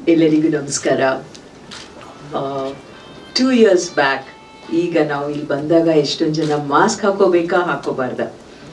ಎಲ್ಲರಿಗೂ ನಮಸ್ಕಾರ. 2 years back ಈಗ ನಾವು ಇಲ್ಲಿ ಬಂದಾಗ ಎಷ್ಟೊಂದು ಜನ ಮಾಸ್ಕ್ ಹಾಕೋಬೇಕಾ ಹಾಕೋಬಾರ್ದ,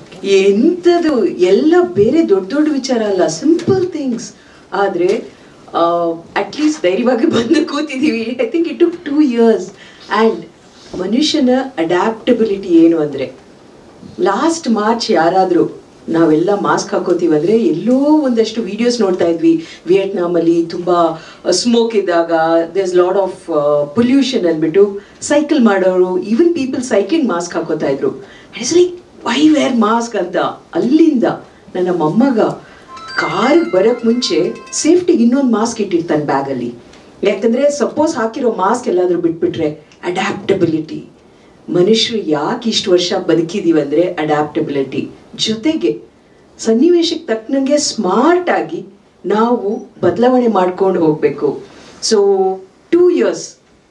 ಎಂಥದ್ದು ಎಲ್ಲ ಬೇರೆ ದೊಡ್ಡ ದೊಡ್ಡ ವಿಚಾರ ಅಲ್ಲ, ಸಿಂಪಲ್ ಥಿಂಗ್ಸ್. ಆದರೆ ಅಟ್ಲೀಸ್ಟ್ ಧೈರ್ಯವಾಗಿ ಬಂದು ಕೂತಿದ್ದೀವಿ. I think it took 2 years. And ಮನುಷ್ಯನ ಅಡ್ಯಾಪ್ಟಬಿಲಿಟಿ ಏನು ಅಂದರೆ, ಲಾಸ್ಟ್ ಮಾರ್ಚ್ ಯಾರಾದರೂ ನಾವೆಲ್ಲ ಮಾಸ್ಕ್ ಹಾಕೋತೀವಂದರೆ ಎಲ್ಲೋ ಒಂದಷ್ಟು ವಿಡಿಯೋಸ್ ನೋಡ್ತಾ ಇದ್ವಿ. ವಿಯೆಟ್ನಾಮಲ್ಲಿ ತುಂಬ ಸ್ಮೋಕ್ ಇದ್ದಾಗ ದೇರ್ಸ್ ಲಾಟ್ ಆಫ್ ಪೊಲ್ಯೂಷನ್ ಅಂದ್ಬಿಟ್ಟು ಸೈಕಲ್ ಮಾಡೋರು, ಈವನ್ ಪೀಪಲ್ ಸೈಕ್ಲಿಂಗ್ ಮಾಸ್ಕ್ ಹಾಕೋತಾ ಇದ್ರು. It's like why wear mask ಅಂತ. ಅಲ್ಲಿಂದ ನನ್ನ ಮೊಮ್ಮಗ ಕಾರಿಗೆ ಬರೋಕ್ಕೆ ಮುಂಚೆ ಸೇಫ್ಟಿಗೆ ಇನ್ನೊಂದು ಮಾಸ್ಕ್ ಇಟ್ಟಿರ್ತಾನೆ ಬ್ಯಾಗಲ್ಲಿ. ಯಾಕಂದರೆ ಸಪೋಸ್ ಹಾಕಿರೋ ಮಾಸ್ಕ್ ಎಲ್ಲಾದರೂ ಬಿಟ್ಬಿಟ್ರೆ ಅಡ್ಯಾಪ್ಟಬಿಲಿಟಿ. ಮನುಷ್ಯರು ಯಾಕೆ ಇಷ್ಟು ವರ್ಷ ಬದುಕಿದೀವಂದರೆ ಅಡ್ಯಾಪ್ಟಬಿಲಿಟಿ. ಜೊತೆಗೆ ಸನ್ನಿವೇಶಕ್ಕೆ ತಕ್ಕನಂಗೆ ಸ್ಮಾರ್ಟ್ ಆಗಿ ನಾವು ಬದಲಾವಣೆ ಮಾಡ್ಕೊಂಡು ಹೋಗಬೇಕು. ಸೊ 2 years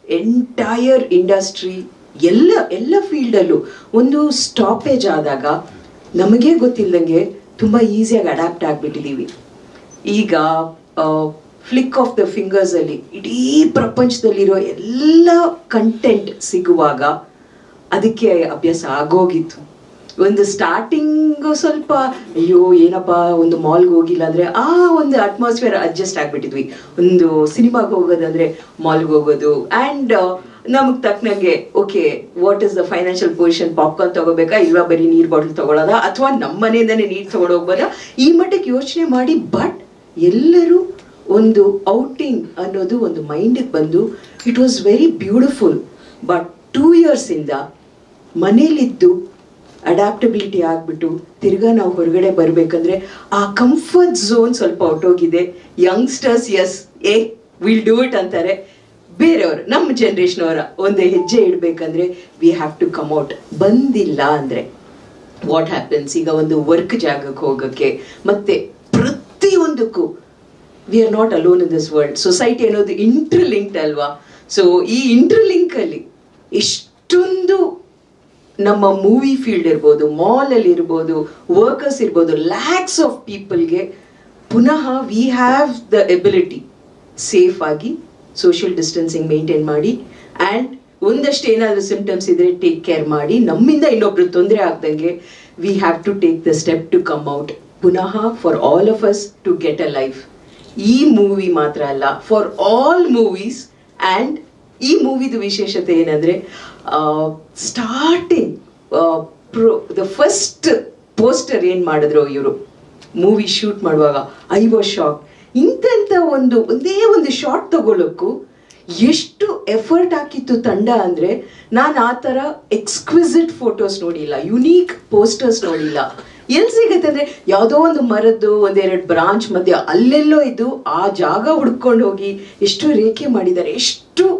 ಎಂಟೈರ್ ಇಂಡಸ್ಟ್ರಿ ಎಲ್ಲ ಫೀಲ್ಡಲ್ಲೂ ಒಂದು ಸ್ಟಾಪೇಜ್ ಆದಾಗ ನಮಗೆ ಗೊತ್ತಿಲ್ಲದಂಗೆ ತುಂಬ ಈಸಿಯಾಗಿ ಅಡ್ಯಾಪ್ಟ್ ಆಗಿಬಿಟ್ಟಿದ್ದೀವಿ. ಈಗ ಫ್ಲಿಕ್ ಆಫ್ ದ ಫಿಂಗರ್ಸಲ್ಲಿ ಇಡೀ ಪ್ರಪಂಚದಲ್ಲಿರೋ ಎಲ್ಲ ಕಂಟೆಂಟ್ ಸಿಗುವಾಗ ಅದಕ್ಕೆ ಅಭ್ಯಾಸ ಆಗೋಗಿತ್ತು. ಒಂದು ಸ್ಟಾರ್ಟಿಂಗು ಸ್ವಲ್ಪ ಅಯ್ಯೋ ಏನಪ್ಪ ಒಂದು ಮಾಲ್ಗೆ ಹೋಗಿಲ್ಲ ಅಂದರೆ ಆ ಒಂದು ಅಟ್ಮಾಸ್ಫಿಯರ್ ಅಡ್ಜಸ್ಟ್ ಆಗಿಬಿಟ್ಟಿದ್ವಿ. ಒಂದು ಸಿನಿಮಾಗೆ ಹೋಗೋದಂದರೆ ಮಾಲ್ಗೆ ಹೋಗೋದು, ಆ್ಯಂಡ್ ನಮಗೆ ತಕ್ಕನಂಗೆ okay what is the financial position, popcorn ತೊಗೋಬೇಕಾ ಇಲ್ವಾ ಬರೀ ನೀರು ಬಾಟಲ್ ತೊಗೊಳೋದಾ ಅಥವಾ ನಮ್ಮ ಮನೆಯಿಂದನೇ ನೀರು ತೊಗೊಂಡು ಹೋಗ್ಬೋದಾ, ಈ ಮಟ್ಟಕ್ಕೆ ಯೋಚನೆ ಮಾಡಿ. ಬಟ್ ಎಲ್ಲರೂ ಒಂದು ಔಟಿಂಗ್ ಅನ್ನೋದು ಒಂದು ಮೈಂಡಿಗೆ ಬಂದು it was very beautiful. But 2 yearsಯಿಂದ ಮನೇಲಿದ್ದು ಅಡ್ಯಾಪ್ಟಬಿಲಿಟಿ ಆಗಿಬಿಟ್ಟು ತಿರ್ಗಾ ನಾವು ಹೊರಗಡೆ ಬರಬೇಕಂದ್ರೆ ಆ ಕಂಫರ್ಟ್ ಝೋನ್ ಸ್ವಲ್ಪ ಹೊರಟೋಗಿದೆ. Youngsters yes will do it ಅಂತಾರೆ, ಬೇರೆಯವರು ನಮ್ಮ ಜನ್ರೇಷನ್ ಅವರ ಒಂದು ಹೆಜ್ಜೆ ಇಡಬೇಕಂದ್ರೆ we have to come out. ಬಂದಿಲ್ಲ ಅಂದರೆ ವಾಟ್ ಹ್ಯಾಪನ್ಸ್? ಈಗ ಒಂದು ವರ್ಕ್ ಜಾಗಕ್ಕೆ ಹೋಗೋಕ್ಕೆ ಮತ್ತೆ ಪ್ರತಿಯೊಂದಕ್ಕೂ we are not alone in this world. Society ಅನ್ನೋದು ಇಂಟರ್ಲಿಂಕ್ಡ್ ಅಲ್ವಾ? ಸೊ ಈ ಇಂಟರ್ಲಿಂಕಲ್ಲಿ ಎಷ್ಟೊಂದು ನಮ್ಮ ಮೂವಿ ಫೀಲ್ಡ್ ಇರ್ಬೋದು, ಮಾಲಲ್ಲಿ ಇರ್ಬೋದು, ವರ್ಕರ್ಸ್ ಇರ್ಬೋದು, ಲ್ಯಾಕ್ಸ್ ಆಫ್ ಪೀಪಲ್ಗೆ ಪುನಃ we have the ability safe ಆಗಿ ಸೋಷಿಯಲ್ ಡಿಸ್ಟೆನ್ಸಿಂಗ್ ಮೇಂಟೈನ್ ಮಾಡಿ, ಆ್ಯಂಡ್ ಒಂದಷ್ಟು ಏನಾದರೂ ಸಿಂಪ್ಟಮ್ಸ್ ಇದ್ರೆ ಟೇಕ್ ಕೇರ್ ಮಾಡಿ, ನಮ್ಮಿಂದ ಇನ್ನೊಬ್ರು ತೊಂದರೆ ಆಗ್ದಂಗೆ we have to take the step to come out ಪುನಃ for all of us to get a life. ಈ ಮೂವಿ ಮಾತ್ರ ಅಲ್ಲ, ಫಾರ್ ಆಲ್ ಮೂವೀಸ್. ಆ್ಯಂಡ್ ಈ ಮೂವಿದು ವಿಶೇಷತೆ ಏನಂದರೆ ಸ್ಟಾರ್ಟಿಂಗ್ ದ ಫಸ್ಟ್ ಪೋಸ್ಟರ್ ಏನು ಮಾಡಿದ್ರು ಇವರು ಮೂವಿ ಶೂಟ್ ಮಾಡುವಾಗ, ಐ ವಾಸ್ ಶಾಕ್. ಇಂಥ ಒಂದೇ ಒಂದು ಶಾರ್ಟ್ ತಗೊಳ್ಳೋಕ್ಕೂ ಎಷ್ಟು ಎಫರ್ಟ್ ಹಾಕಿತ್ತು ತಂಡ ಅಂದರೆ ನಾನು ಆ ಥರ ಎಕ್ಸ್ಕ್ವಿಸಿಟ್ ಫೋಟೋಸ್ ನೋಡಿಲ್ಲ, ಯುನೀಕ್ ಪೋಸ್ಟರ್ಸ್ ನೋಡಿಲ್ಲ. ಎಲ್ಲಿ ಸಿಗುತ್ತೆ ಅಂದರೆ ಯಾವುದೋ ಒಂದು ಮರದ್ದು 1-2 ಬ್ರಾಂಚ್ ಮಧ್ಯೆ ಅಲ್ಲೆಲ್ಲೋ ಇದ್ದು ಆ ಜಾಗ ಹುಡ್ಕೊಂಡು ಹೋಗಿ ಎಷ್ಟು ರೇಖೆ ಮಾಡಿದ್ದಾರೆ, ಎಷ್ಟು